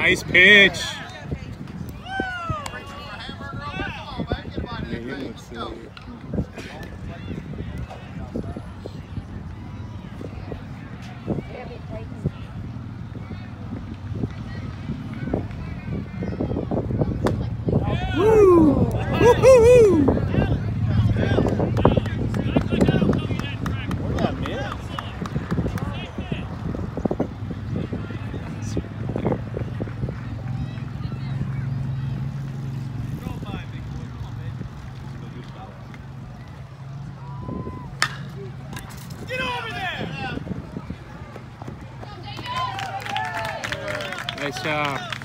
Nice pitch. Yeah, he looks silly. Woo! Woo-hoo-hoo! Where'd that miss? Get over there! Nice job.